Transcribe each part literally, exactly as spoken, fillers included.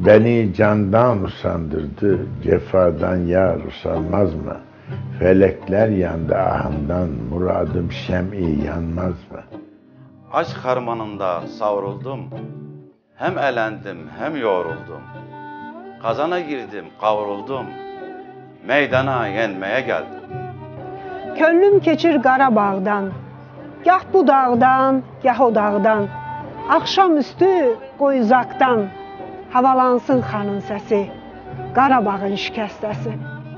Beni candan usandırdı, cefadan yar usanmaz mı? Felekler yandı ahından, muradım şem'i yanmaz mı? Aşk harmanında savruldum, hem elendim hem yoruldum. Kazana girdim, kavruldum, meydana yenmeye geldim. Könlüm keçir Qarabağdan, gah bu dağdan, gah o dağdan. Akşamüstü qoyuzaqdan, havalansın xanın səsi, Qarabağın şikəstəsi.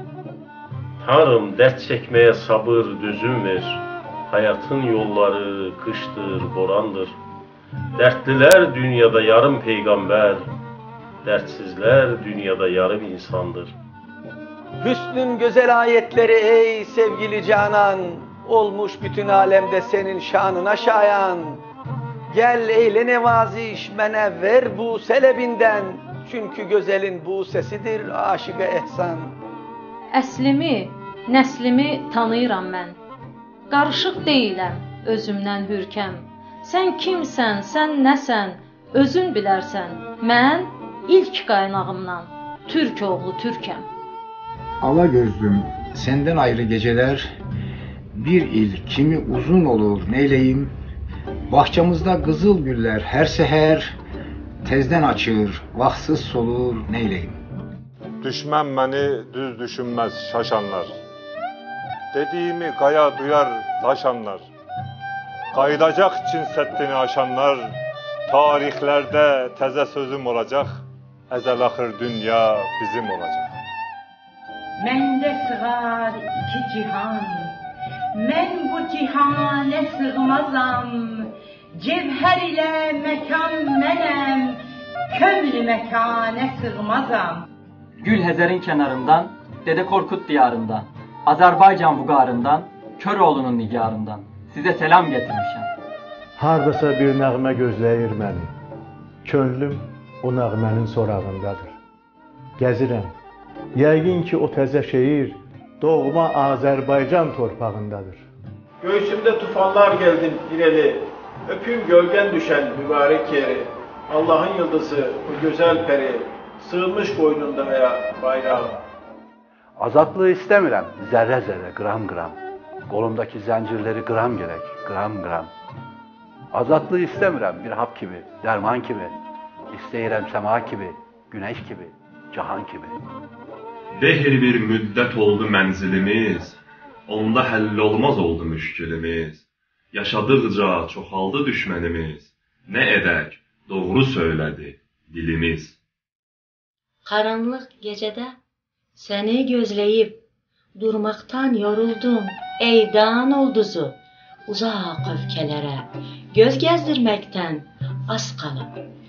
Tanrım, dert çekmeye sabır, düzüm ver. Hayatın yolları kıştır, borandır. Dertliler dünyada yarım peygamber, dertsizler dünyada yarım insandır. Hüsnün güzel ayetleri ey sevgili canan, olmuş bütün alemde senin şanına şayan. Gel eyle nevaziş mene ver bu selebinden, çünkü güzelin bu sesidir aşık-ı ehsan. Əslimi, nəslimi tanıyıram mən. Qarışıq deyiləm, özümdən hürkəm. Sən kimsən, sən nəsən, özün bilərsən. Mən ilk qaynağımdan Türk oğlu Türkəm. Ala gözlüm, senden ayrı geceler, bir il kimi uzun olur neyleyim? Bahçamızda kızıl güller her seher, tezden açır, vaxtsız solur neyleyim? Düşmən məni düz düşünməz şaşanlar. Dediğimi qaya duyar taşanlar. Qaydacaq Çin səddini aşanlar. Tarixlərdə təzə sözüm olacaq. Əzəl axır dünya bizim olacaq. Məndə sığar iki cihan, mən bu cihana sığmazam. Cevher ile mekan mənəm, könlü mekane sığmazam. Gül Hezer'in kenarından, Dede Korkut diyarından, Azerbaycan vugarından, Köroğlu'nun nigarından size selam getirmişim. Hardasa bir nəğmə gözləyir məni. Könlüm o nəğmənin sorağındadır. Gəzirəm. Yəqin ki o təzə şehir doğma Azerbaycan torpağındadır. Göğsümde tufanlar geldim direli. Öpüm gölgen düşen mübarek yeri. Allah'ın yıldızı o güzel peri. Sığınmış boynundaya bayrağım. Azadlığı istəmirəm, zərrə zərrə, qram qram. Qolumdaki zəncirləri qram gerek, qram qram. Azadlığı istəmirəm bir hap kimi, dərman kimi. İstəyirəm səma kimi, güneş kimi, cahan kimi. Behir bir müddət oldu mənzilimiz, onda həll olmaz oldu müşkilimiz. Yaşadıqca çoxaldı düşmənimiz, nə edək, doğru söylədi dilimiz. Qaranlıq gecədə səni gözləyib durmaqdan yoruldum, ey dan ulduzu. Uzaq öfkələrə göz gəzdirməkdən az qalıb.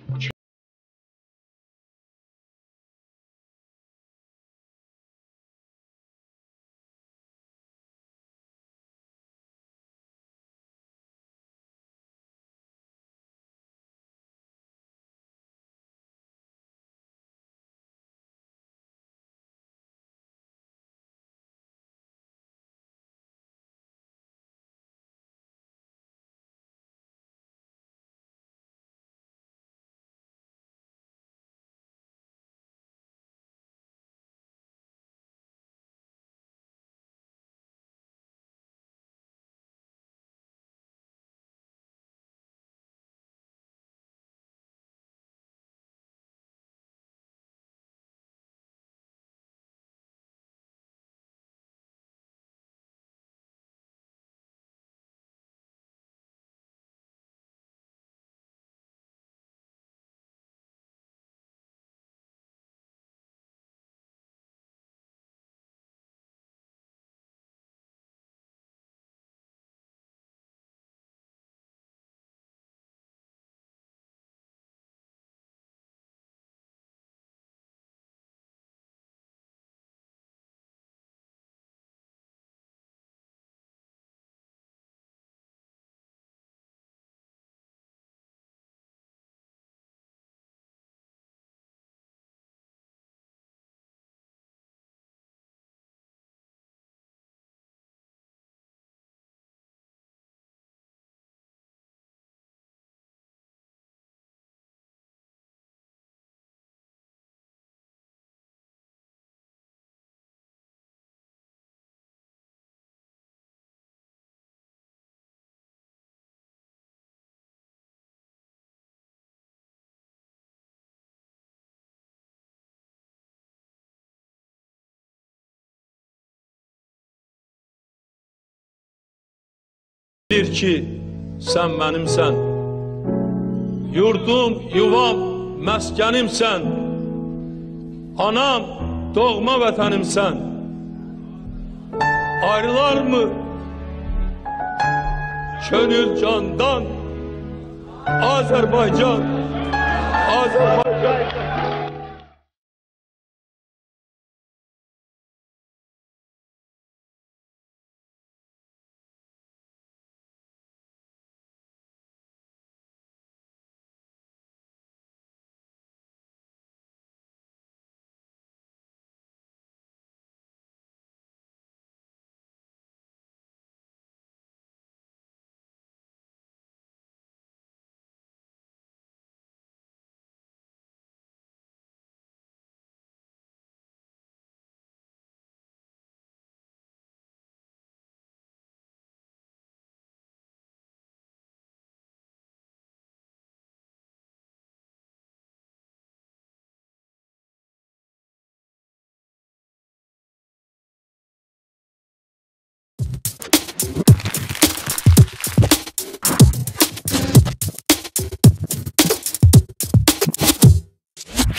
Bilir ki sən mənimsən, yurdum, yuvam, məskənimsən, anam, doğma vətənimsən. Ayrılar mı könül candan, Azərbaycan, Azərbaycan.